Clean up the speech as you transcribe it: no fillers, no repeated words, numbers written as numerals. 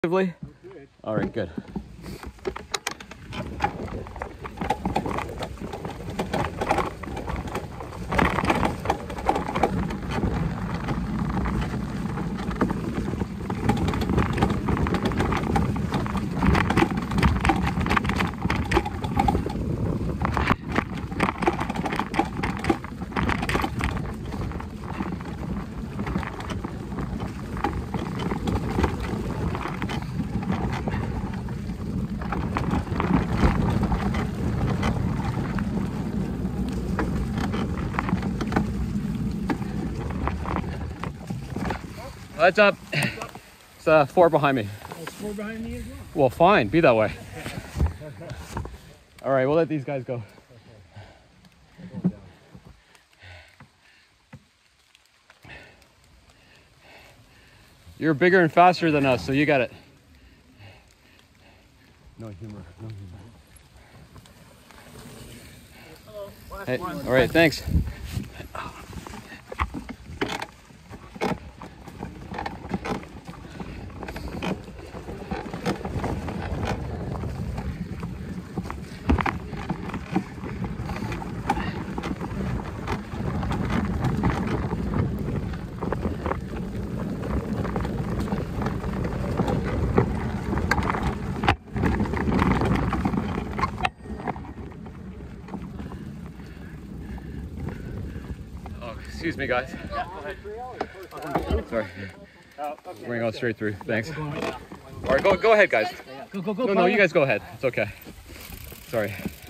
All right, good. Heads up. It's 4 behind me. Oh, it's 4 behind me as well. Well, fine. Be that way. All right, we'll let these guys go. You're bigger and faster than us, so you got it. No humor. No humor. Hey, all right, thanks. Excuse me, guys. Yeah, go ahead. Sorry. We're going straight through. Thanks. All right, go ahead, guys. Go. No, you guys go ahead. It's okay. Sorry.